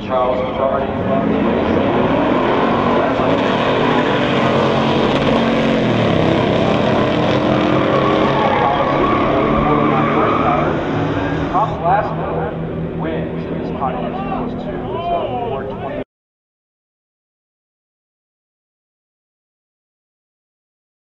Charles Majority from the Tom Glasgow wins in this Pontiac Post 2.